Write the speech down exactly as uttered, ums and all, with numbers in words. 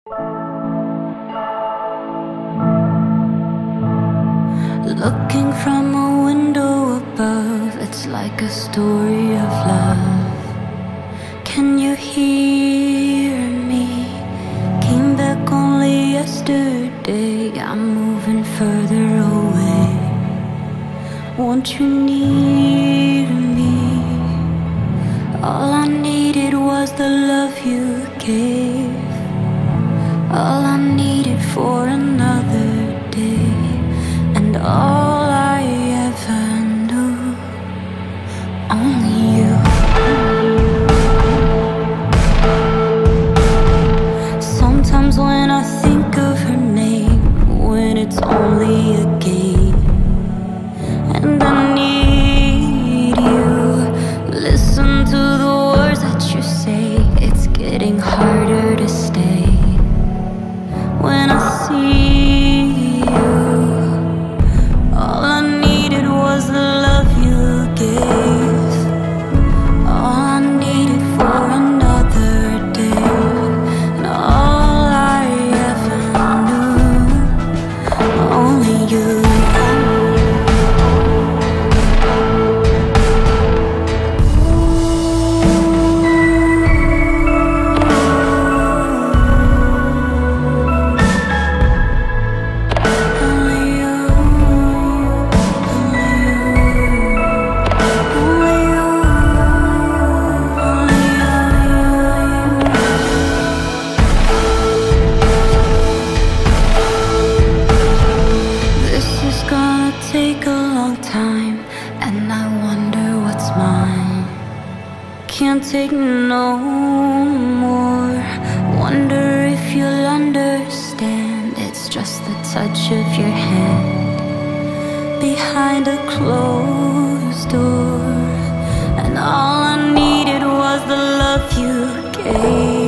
Looking from a window above, it's like a story of love. Can you hear me? Came back only yesterday. I'm moving further away. Want you near me? All I needed was the love you gave. All I needed for another day. And all I ever knew, only you. Sometimes when I think of her name, when it's only a game, and I need you, listen to the words that you say. It's getting harder to stay. When I see you, all I needed was the love you gave. All I needed for another day. And all I ever knew, only you. Take a long time, and I wonder what's mine. Can't take no more. Wonder if you'll understand. It's just the touch of your hand behind a closed door. And all I needed was the love you gave.